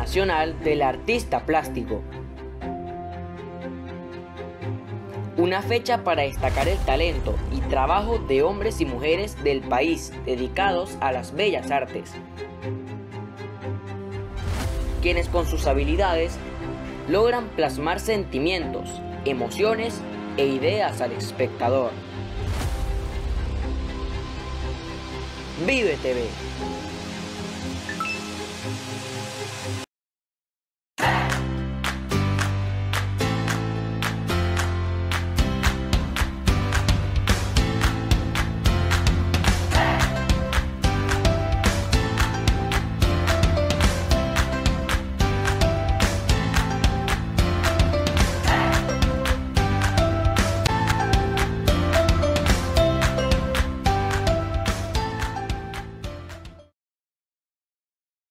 Internacional del Artista Plástico. Una fecha para destacar el talento y trabajo de hombres y mujeres del país dedicados a las bellas artes, quienes con sus habilidades logran plasmar sentimientos, emociones e ideas al espectador. Vive TV.